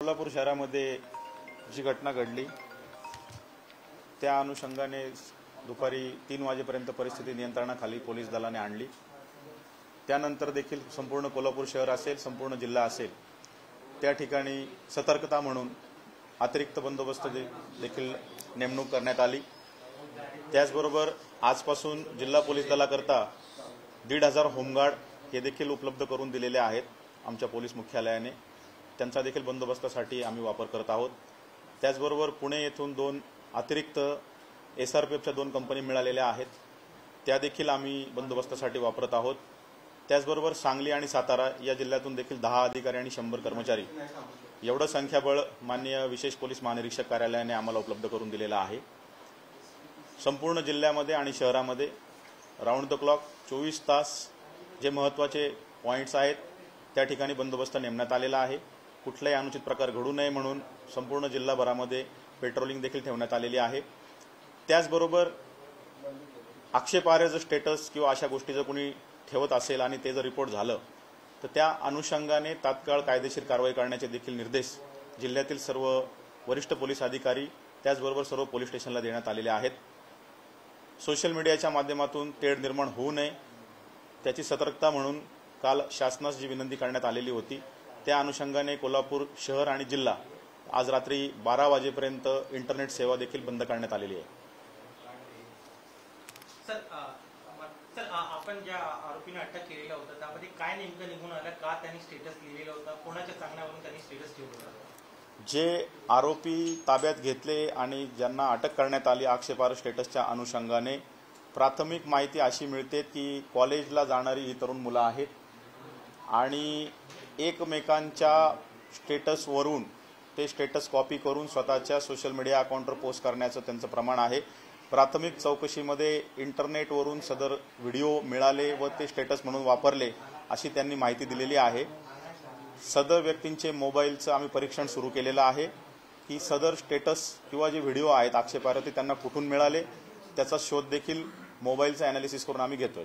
कोल्हापूर शहरामध्ये जी घटना घडली त्या अनुषंगाने दुपारी 3 वाजेपर्यंत परिस्थिती नियंत्रणाखाली पोलीस दलाने आणली। त्यानंतर देखील संपूर्ण कोल्हापूर शहर असेल, संपूर्ण जिल्हा असेल, त्या ठिकाणी सतर्कता म्हणून अतिरिक्त बंदोबस्त देखील नेमणूक करण्यात आली। त्याचबरोबर आजपासून जिल्हा पोलीस दलाकरता 1,500 होमगार्ड हे देखील उपलब्ध करून दिलेले आहेत आमच्या पोलीस मुख्यालयाने। त्यांचा देखील बंदोबस्तासाठी आम्ही वापर करत आहोत। त्याचबरोबर पुणे येथून 2 अतिरिक्त SRPFच्या 2 कंपनी मिळालेल्या आहेत, त्या देखील आम्ही बंदोबस्तासाठी वापरत आहोत। त्याचबरोबर सांगली आणि सातारा या जिल्ह्यातून देखील 10 अधिकारी आणि 100 कर्मचारी एवढं संख्याबळ माननीय विशेष पोलीस महानिरीक्षक कार्यालयाने आम्हाला उपलब्ध करून दिलेलं आहे। संपूर्ण जिल्ह्यामध्ये आणि शहरामध्ये राऊंड द क्लॉक 24 तास जे महत्त्वाचे पॉइंट्स आहेत त्या ठिकाणी बंदोबस्त नेमण्यात आलेला आहे। कुठलाही अनुचित प्रकार घडू नये म्हणून संपूर्ण जिल्हाभरामध्ये पेट्रोलिंग देखील ठेवण्यात आलेली आहे। त्याचबरोबर आक्षेपार्ह जर स्टेटस किंवा अशा गोष्टी जर कोणी ठेवत असेल आणि ते जर रिपोर्ट झालं तर त्या अनुषंगाने तात्काळ कायदेशीर कारवाई करण्याचे देखील निर्देश जिल्ह्यातील सर्व वरिष्ठ पोलीस अधिकारी त्याचबरोबर सर्व पोलीस स्टेशनला देण्यात आलेले आहेत। सोशल मीडियाच्या माध्यमातून तेढ निर्माण होऊ नये त्याची सतर्कता म्हणून काल शासनास जी विनंती करण्यात आलेली होती त्या अनुषंगाने कोल्हापूर शहर आणि जिल्हा आज रात्री 12 वाजेपर्यंत इंटरनेट सेवा देखील बंद करण्यात आलेली आहे। सर आपण ज्या आरोपीने अटक केलेला होता त्यामध्ये काय नेमकं निघून आलं, का त्यांनी स्टेटस लिहिलेलं होतं, कोणाच्या सांगण्यावरून त्यांनी स्टेटस ठेवलं होतं? जे आरोपी ताब्यात घेतले आणि ज्यांना अटक करण्यात आली आक्षेपार्ह स्टेटसच्या अनुषंगाने प्राथमिक माहिती अशी मिळते की कॉलेजला जाणारी ही तरुण मुलं आहेत आणि एकमेकांच्या स्टेटसवरून ते स्टेटस कॉपी करून स्वतःच्या सोशल मीडिया अकाउंटवर पोस्ट करण्याचं त्यांचं प्रमाण आहे। प्राथमिक चौकशीमध्ये इंटरनेटवरून सदर व्हिडिओ मिळाले व ते स्टेटस म्हणून वापरले अशी त्यांनी माहिती दिलेली आहे। सदर व्यक्तींचे मोबाईलचं आम्ही परीक्षण सुरू केलेलं आहे की सदर स्टेटस किंवा जे व्हिडिओ आहेत आक्षेपार्ह ते त्यांना कुठून मिळाले त्याचा शोध देखील मोबाईलचा एनालिसिस करून आम्ही घेतोय।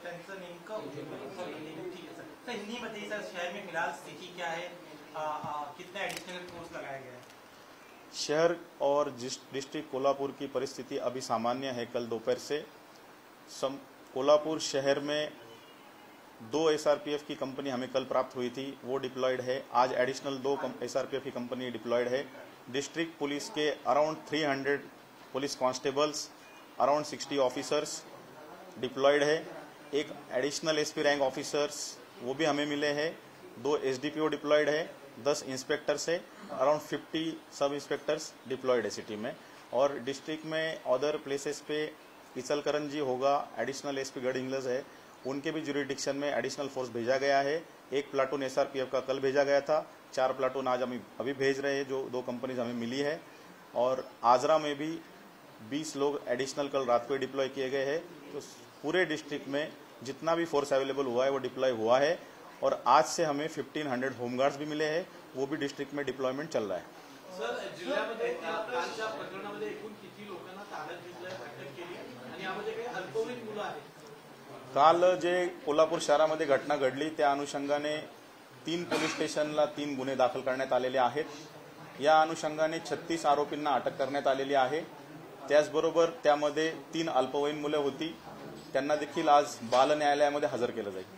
हिंदी में शहर में फिलहाल स्थिति क्या है, कितना एडिशनल फोर्स लगाया गया है? शहर और डिस्ट्रिक्ट कोल्हापुर की परिस्थिति अभी सामान्य है। कल दोपहर से कोल्हापुर शहर में 2 SRPF की कंपनी हमें कल प्राप्त हुई थी, वो डिप्लॉयड है। आज एडिशनल 2 SRPF की कंपनी डिप्लॉयड है। डिस्ट्रिक्ट पुलिस के around 300 police constables, around 60 officers deployed है। एक एडिशनल SP रैंक ऑफिसर्स वो भी हमें मिले हैं। 2 SDPO डिप्लॉयड है, 10 इंस्पेक्टर्स है, अराउंड 50 सब इंस्पेक्टर्स डिप्लॉयड है सिटी में। और डिस्ट्रिक्ट में अदर प्लेसेस पे इचलकरंजी होगा, एडिशनल SP गढ़ इंग्लज है, उनके भी जुरिडिक्शन में एडिशनल फोर्स भेजा गया है। 1 प्लाटून SRPF का कल भेजा गया था, 4 प्लाटून आज हम अभी भेज रहे हैं जो 2 कंपनीज हमें मिली है। और आजरा में भी 20 लोग एडिशनल कल रात को डिप्लॉय किए गए हैं। तो पूरे डिस्ट्रिक्ट में जितना भी फोर्स अवेलेबल हुआ है वो डिप्लॉय हुआ है और आज से हमें 1500 होमगार्ड्स भी मिले हैं, वो भी डिस्ट्रिक्ट में डिप्लॉयमेंट चल रहा है। सर, जिल्ह्यामध्ये कालच्या प्रकरणामध्ये एकूण किती लोकांना ताब्यात घेतलंय, अटक केली आणि यामध्ये काही अल्पवयीन मुलं आहेत? काल जे कोल्हापूर शहरामध्ये घटना घडली त्या अनुषंगाने 3 पोलीस स्टेशनला 3 गुन्हे दाखल करण्यात आलेले आहेत। या अनुषंगाने 36 आरोपींना अटक करण्यात आलेली आहे। त्याचबरोबर त्यामध्ये 3 अल्पवयीन मुलं होती, त्यांना देखील आज बाल न्यायालयामध्ये हजर केलं जाईल।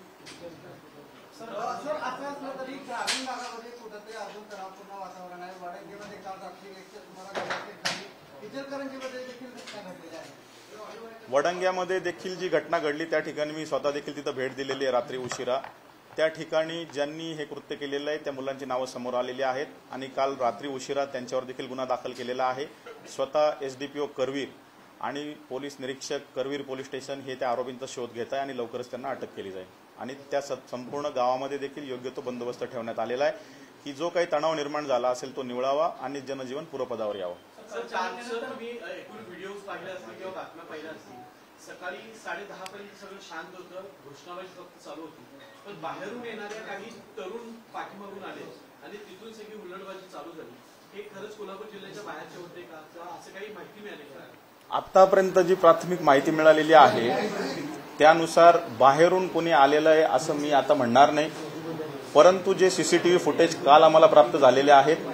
वडंग्यामध्ये देखील जी घटना घडली त्या ठिकाणी मी स्वतः देखील तिथं भेट दिलेली आहे रात्री उशिरा। त्या ठिकाणी ज्यांनी हे कृत्य केलेलं आहे त्या मुलांची नावं समोर आलेली आहेत आणि काल रात्री उशिरा त्यांच्यावर देखील गुन्हा दाखल केलेला आहे। स्वतः SDPO करवीर आणि पोलीस निरीक्षक करवीर पोलीस स्टेशन हे त्या आरोपींचा शोध घेत आहे आणि लवकरच त्यांना अटक केली जाईल आणि त्या संपूर्ण गावामध्ये देखील योग्य तो बंदोबस्त ठेवण्यात आलेला आहे की जो काही तणाव निर्माण झाला असेल तो निवळावा आणि जनजीवन पूर्वपदावर यावं। तुम्ही एकूण व्हिडिओज पाहिले असतील किंवा बातम्या पाहिल्या असतील, सकाळी 10:30 पर्यंत सगळं शांत होतं, घोषणाबाजी फक्त चालू होती, पण बाहेरून येणाऱ्या काही तरुण पाठीमागून आले आणि तिथून सगळी हुल्लडबाजी चालू झाली। हे खरंच कोल्हापूर जिल्ह्याच्या बाहेरचे होते का, असं काही माहिती मिळाली का? आतापर्यंत जी प्राथमिक माहिती मिळालेली आहे त्यानुसार बाहेरून कोणी आलेलं आहे असं मी आता म्हणणार नाही, परंतु जे CCTV फुटेज काल आम्हाला प्राप्त झालेले आहेत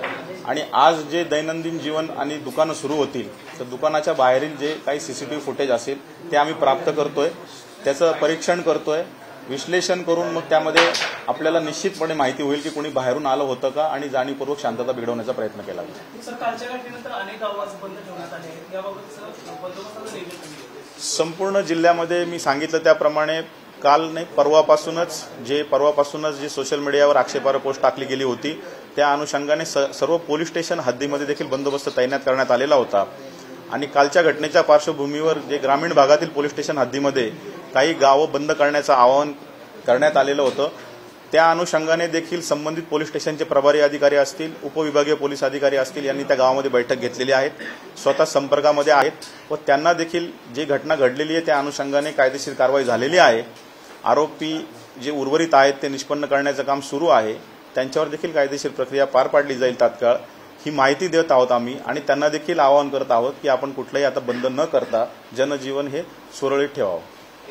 आणि आज जे दैनंदिन जीवन आणि दुकानं सुरू होतील तर दुकानाच्या बाहेरील जे काही सीसीटीव्ही फुटेज असेल ते आम्ही प्राप्त करतोय, त्याचं परीक्षण करतोय, विश्लेषण करून मग त्यामध्ये आपल्याला निश्चितपणे माहिती होईल की कोणी बाहेरून आलं होतं का आणि जाणीवपूर्वक शांतता बिघडवण्याचा प्रयत्न केला. सर, कालच्या घटनेनंतर अनेक आवाज बंद ठेवण्यात आले आहेत. याबाबत सर बंदोबस्ताचं नियोजन संपूर्ण जिल्ह्यामध्ये मी सांगितलं त्याप्रमाणे काल नाही परवापासूनच जे सोशल मीडियावर आक्षेपार्ह पोस्ट टाकली गेली होती त्या अनुषंगाने सर्व पोलीस स्टेशन हद्दीमध्ये देखील बंदोबस्त तैनात करण्यात आलेला होता. आणि कालच्या घटनेच्या पार्श्वभूमीवर जे ग्रामीण भागातील पोलीस स्टेशन हद्दीमध्ये काही गावं बंद करण्याचं आवाहन करण्यात आलेलं होतं, त्या अनुषंगाने देखील संबंधित पोलीस स्टेशनचे प्रभारी अधिकारी असतील, उपविभागीय पोलीस अधिकारी असतील यांनी त्या गावामध्ये बैठक घेतलेली आहेत, स्वतः संपर्कामध्ये आहेत व त्यांना देखील जी घटना घडलेली आहे त्या अनुषंगाने कायदेशीर कारवाई झालेली आहे. आरोपी जे उर्वरित आहेत ते निष्पन्न करण्याचं काम सुरू आहे, त्यांच्यावर देखील कायदेशीर प्रक्रिया पार पाडली जाईल तात्काळ, ही माहिती देत आहोत आम्ही. आणि त्यांना देखील आवाहन करत आहोत की आपण कुठलंही आता बंद न करता जनजीवन हे सुरळीत ठेवावं.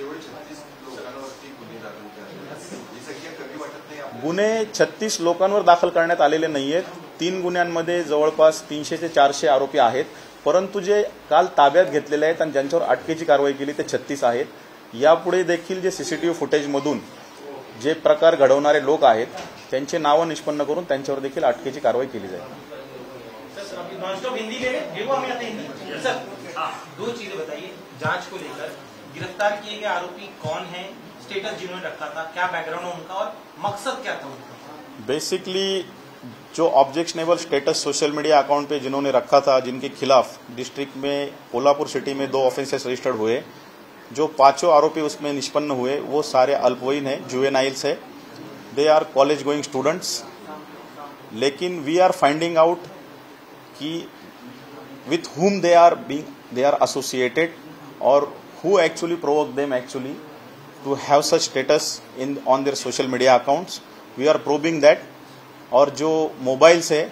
गुन्हे 36 लोकांवर दाखल करण्यात आलेले नाहीयेत. 3 गुन्ह्यांमध्ये जवळपास 300 ते 400 आरोपी आहेत, परंतु जे काल ताब्यात घेतलेले आहेत आणि ज्यांच्यावर अटकेची कारवाई केली ते 36 आहेत. यापुढे देखील जे सीसीटीव्ही फुटेजमधून जे प्रकार घडवणारे लोक आहेत त्यांचे नावं निष्पन्न करून त्यांच्यावर देखील अटकेची कारवाई केली जाईल. नॉनस्टॉप हिंदी ले रहे देखो हमें आता हिंदी सर. दो चीजें बताइए जांच को लेकर. गिरफ्तार किए गए आरोपी कौन है, स्टेटस जिन्होंने रखा था, क्या बैकग्राउंड है उनका और मकसद क्या था उनका? बेसिकली जो objectionable status social media account पे जिन्होंने रखा था, जिनके खिलाफ डिस्ट्रिक्ट में कोल्हापुर सिटी में 2 ऑफेंसेस रजिस्टर्ड हुए, जो 5 आरोपी उसमें निष्पन्न हुए वो सारे अल्पवयीन है, जुवेनाइल्स है, they are college going students. लेकिन वी आर फाइंडिंग आउट कि with whom they are associated or who actually provoked them actually to have such status on their social media accounts. We are probing that. और जो mobiles है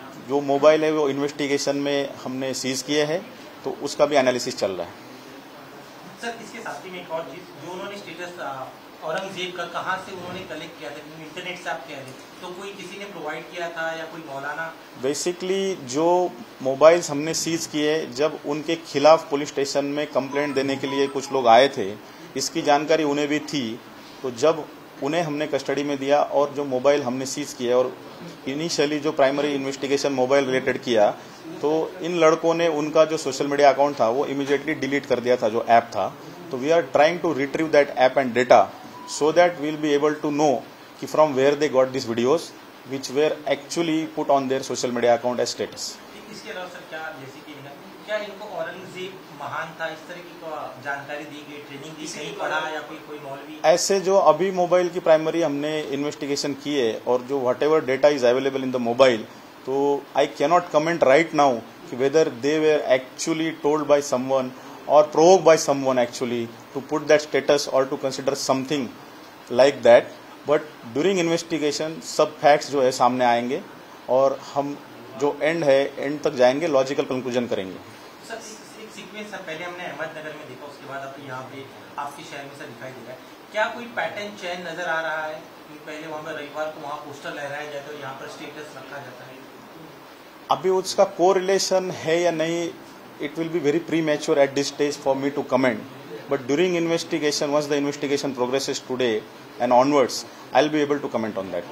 वो investigation में हमने seize किए हैं, तो उसका भी एनालिसिस चल रहा है. सर, इसके साथ ही में एक और चीज, जो उन्होंने स्टेटस औरंगजेब का कहाँ से उन्होंने कलेक्ट किया था, इंटरनेट से आप कह रहे, तो कोई किसी ने प्रोवाइड किया था या कोई मौलाना? बेसिकली जो मोबाइल्स हमने सीज किए, जब उनके खिलाफ पुलिस स्टेशन में कंप्लेंट देने के लिए कुछ लोग आए थे, इसकी जानकारी उन्हें भी थी, तो जब उन्हें हमने कस्टडी में दिया और जो मोबाइल हमने सीज किया और इनिशियली जो प्राइमरी इन्वेस्टिगेशन मोबाइल रिलेटेड किया, तो इन लड़कों ने उनका जो सोशल मीडिया अकाउंट था वो इमीडिएटली डिलीट कर दिया था, जो ऐप था. तो we are trying to retrieve that app and data so that we will be able to know कि from where they got these videos which were actually put on their social media account as status. इसके अलावा sir क्या इनको औरंगजेब महान था इस तरह की जानकारी दी गई, ट्रेनिंग दी, कहीं पढ़ा या कोई मौलवी? ऐसे जो अभी मोबाइल की प्राइमरी हमने इन्वेस्टिगेशन की है और जो whatever data is available in the mobile, तो I cannot comment right now कि whether they were actually told by someone or provoked by someone actually to put that status or to consider something like that. But during investigation सब facts जो है सामने आएंगे और हम जो end तक जाएंगे, लॉजिकल कंक्लूजन करेंगे. सर, एक सीक्वेंस पहले हमने अहमदनगर में देखा, उसके बाद अब यहाँ पे आपके शहर में सर दिखाई दे रहा है. क्या कोई पैटर्न चेन नजर आ रहा है कि पहले वहाँ पर रविवार को वहाँ पोस्टर लहराया जाता है, यहाँ पर स्टेटस रखा जाता है? अभी उसका कोरिलेशन है या नहीं, it will be very premature at this stage for me to comment. But during investigation, once the investigation progresses today and onwards, I'll be able to comment on that.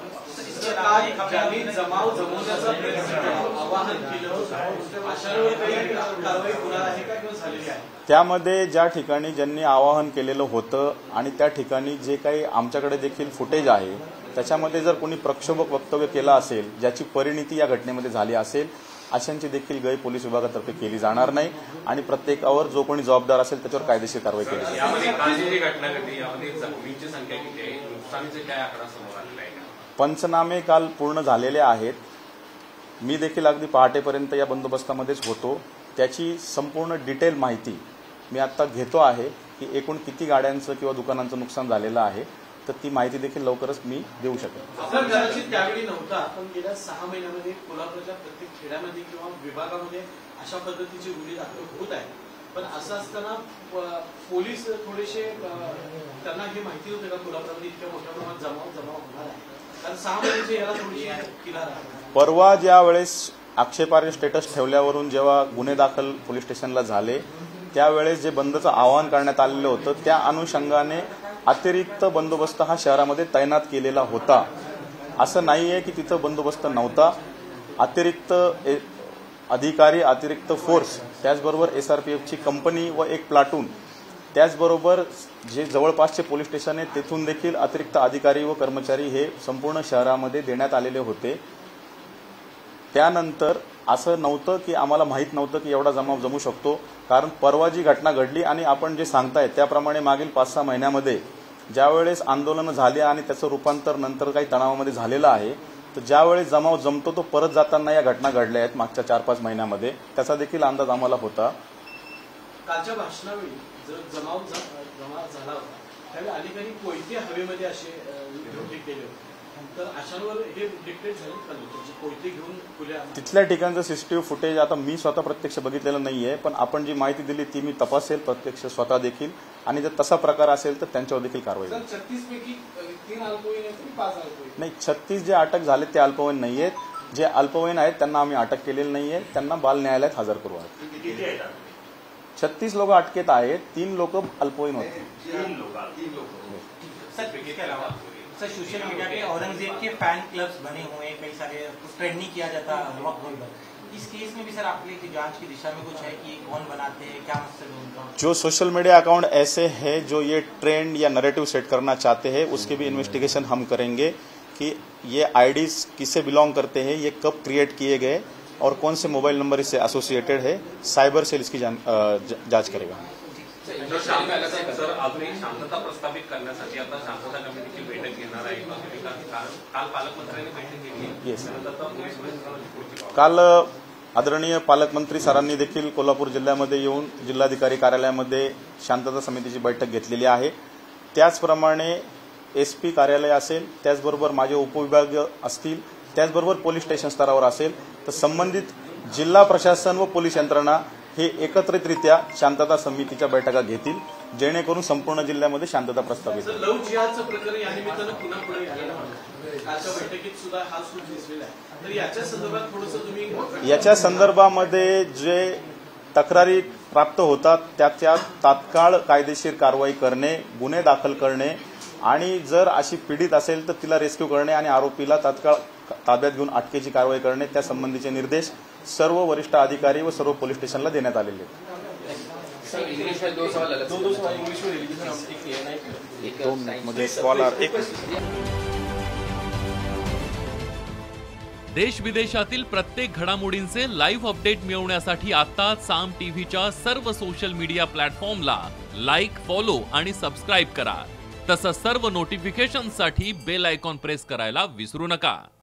त्यामध्ये ज्या ठिकाणी ज्यांनी आवाहन केलेलं होतं आणि त्या ठिकाणी जे काही आमच्याकडे देखील फुटेज आहे त्याच्यामध्ये जर कोणी प्रक्षोभक वक्तव्य केलं असेल, ज्याची परिणिती या घटनेमध्ये झाली असेल, अशांची देखील गय पोलीस विभागातर्फे केली जाणार नाही आणि प्रत्येकावर जो कोणी जबाबदार असेल त्याच्यावर कायदेशीर कारवाई केली जाईल. पंचनामे काल पूर्ण झालेले आहेत. मी देखील अगदी पहाटेपर्यंत या बंदोबस्तामध्येच होतो. त्याची संपूर्ण डिटेल माहिती मी आता घेतो आहे की एकूण किती गाड्यांचं किंवा दुकानांचं नुकसान झालेलं आहे, तर ती माहिती देखील लवकरच मी देऊ शकेन. आपण कदाचित त्यावेळी नव्हता, पण गेल्या 6 महिन्यामध्ये कोल्हापूरच्या प्रत्येक खेड्यामध्ये किंवा विभागामध्ये अशा पद्धतीची गुन्हे दाखल होत आहेत. पण असं असताना पोलीस थोडेसे त्यांना हे माहिती होते का कोल्हापूरमध्ये इतक्या मोठ्या प्रमाणात जमाव होणार आहे, कारण 6 महिन्याची याला थोडीशी किनार आहे. परवा ज्या वेळेस आक्षेपार्ह स्टेटस ठेवल्यावरून जेव्हा गुन्हे दाखल पोलीस स्टेशनला झाले त्यावेळेस जे बंदचं आवाहन करण्यात आलेलं होतं त्या अनुषंगाने अतिरिक्त बंदोबस्त हा शहरामध्ये तैनात केलेला होता. असं नाही आहे की तिथं बंदोबस्त नव्हता. अतिरिक्त अधिकारी, अतिरिक्त फोर्स, त्याचबरोबर SRPFची कंपनी व एक प्लाटून, त्याचबरोबर जे जवळपासचे पोलीस स्टेशन आहे तेथून देखील अतिरिक्त अधिकारी व कर्मचारी हे संपूर्ण शहरामध्ये देण्यात आलेले होते. त्यानंतर असं नव्हतं की आम्हाला माहीत नव्हतं की एवढा जमाव जमू शकतो, कारण परवा जी घटना घडली आणि आपण जे सांगताय त्याप्रमाणे मागील 5-6 महिन्यामध्ये ज्यावेळेस आंदोलनं झाली आणि त्याचं रूपांतर नंतर काही तणावामध्ये झालेलं आहे, तर ज्यावेळेस जमाव जमतो तो परत जाताना या घटना घडल्या आहेत मागच्या 4-5 महिन्यामध्ये. त्याचा देखील अंदाज आम्हाला होता. कालच्या भाषणावेळी जर जमा झाला होता त्यावेळी अनेकांनी कोयते हवेमध्ये असे विरोध केले होते, तर अशांवर हे डिक्टेट झाले का कोयते घेऊन खुल्या? तिथल्या ठिकाणचं सीसीटीव्ही फुटेज आता मी स्वतः प्रत्यक्ष बघितलेलं नाहीये, पण आपण जी माहिती दिली ती मी तपासेल प्रत्यक्ष स्वतः देखील, आणि जर तसा प्रकार असेल तर त्यांच्यावर देखील कारवाई होईल. 36 पैकी 3 अल्पवयीन आहेत आणि 5 अल्पवयीन नाही, 36 जे अटक झाले ते अल्पवयीन नाही आहेत. जे अल्पवयीन आहेत त्यांना आम्ही अटक केलेली नाहीये, त्यांना बाल न्यायालयात हजर करू आहोत. 36 लोक अटकेत आहेत, 3 लोक अल्पवयीन होते. सर सोशल मीडिया पे औरंगजेब के फैन क्लब्स बने हुए हैं, कई सारे ट्रेंड नहीं किया जाता वक्त पर. इस केस में भी सर आपके जांच की दिशा में कुछ है कि कौन बनाते हैं, क्या मकसद है उनका? जो सोशल मीडिया अकाउंट ऐसे हैं जो ये ट्रेंड या नैरेटिव सेट करना चाहते हैं, उसके भी इन्वेस्टिगेशन हम करेंगे कि ये आईडीज किससे बिलोंग करते हैं, ये कब क्रिएट किए गए और कौन से मोबाइल नंबर इससे एसोसिएटेड है. साइबर सेल इसकी जांच करेगा. सर अजून एक शांतता प्रस्थापित करण्यासाठी आता शांतता कमिटीची बैठक घेणार आहे. काल पालकमंत्र्यांनी बैठक घेतली. येस. पुढची काल आदरणीय पालकमंत्री सरांनी देखील कोल्हापूर जिल्ह्यामध्ये येऊन जिल्हाधिकारी कार्यालयामध्ये शांतता समितीची बैठक घेतलेली आहे. त्याचप्रमाणे SP कार्यालय असेल, त्याचबरोबर माझे उपविभाग असतील, त्याचबरोबर पोलीस स्टेशन स्तरावर असेल, तर संबंधित जिल्हा प्रशासन व पोलीस यंत्रणा हे एकत्रितरित्या शांतता समितीच्या बैठका घेतील, जेणेकरून संपूर्ण जिल्ह्यामध्ये शांतता प्रस्थापित होईल. लव जिहादचं प्रकरण या निमित्तानं पुन्हा पुढे आलेलं आहे. कालच्या बैठकीत सुद्धा हा सूर दिसलेला आहे. तर याच्या संदर्भात थोडंसं तुम्ही याच्या संदर्भामध्ये जे तक्रारी प्राप्त होतात त्याच्या तात्काळ कायदेशीर कारवाई करणे, गुन्हे दाखल करणे, आणि जर अशी पीडित असेल तर तिला रेस्क्यू करणे आणि आरोपीला तात्काळ ताब्यात घेऊन अटकेची कारवाई करणे, त्या संबंधीचे निर्देश सर्व वरिष्ठ अधिकारी व सर्व पोलीस स्टेशनला देण्यात आलेले आहेत. देश विदेशातील प्रत्येक घडामोडींचे लाईव्ह अपडेट मिळवण्यासाठी आता साम टीव्हीच्या सर्व सोशल मीडिया प्लॅटफॉर्मला लाईक, फॉलो आणि सबस्क्राईब करा. तसंच सर्व नोटिफिकेशनसाठी बेल आयकॉन प्रेस करायला विसरू नका.